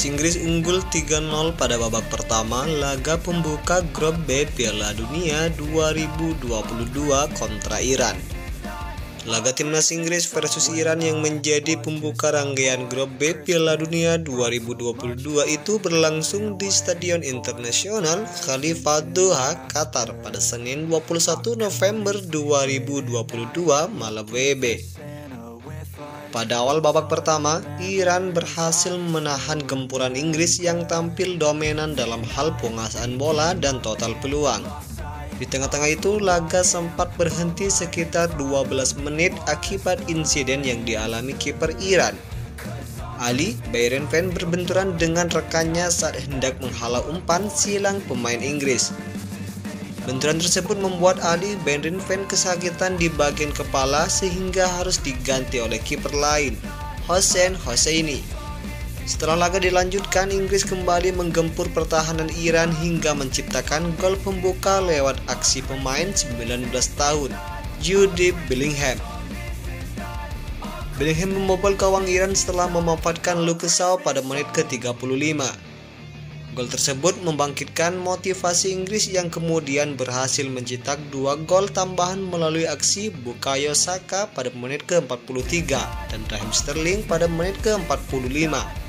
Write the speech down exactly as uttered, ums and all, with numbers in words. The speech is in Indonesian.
Inggris unggul tiga nol pada babak pertama laga pembuka grup B Piala Dunia dua ribu dua puluh dua kontra Iran. Laga timnas Inggris versus Iran yang menjadi pembuka rangkaian grup B Piala Dunia dua ribu dua puluh dua itu berlangsung di Stadion Internasional Khalifa Doha, Qatar pada Senin dua puluh satu November dua ribu dua puluh dua malam W B. Pada awal babak pertama, Iran berhasil menahan gempuran Inggris yang tampil dominan dalam hal penguasaan bola dan total peluang. Di tengah-tengah itu, laga sempat berhenti sekitar dua belas menit akibat insiden yang dialami kiper Iran. Ali Beirenfand berbenturan dengan rekannya saat hendak menghalau umpan silang pemain Inggris. Benturan tersebut membuat Ali Beirenfand kesakitan di bagian kepala sehingga harus diganti oleh kiper lain, Hossein Hosseini. Setelah laga dilanjutkan, Inggris kembali menggempur pertahanan Iran hingga menciptakan gol pembuka lewat aksi pemain sembilan belas tahun, Jude Bellingham. Bellingham membobol gawang Iran setelah memanfaatkan Luke Shaw pada menit ke tiga puluh lima. Gol tersebut membangkitkan motivasi Inggris yang kemudian berhasil mencetak dua gol tambahan melalui aksi Bukayo Saka pada menit ke empat puluh tiga dan Raheem Sterling pada menit ke empat puluh lima.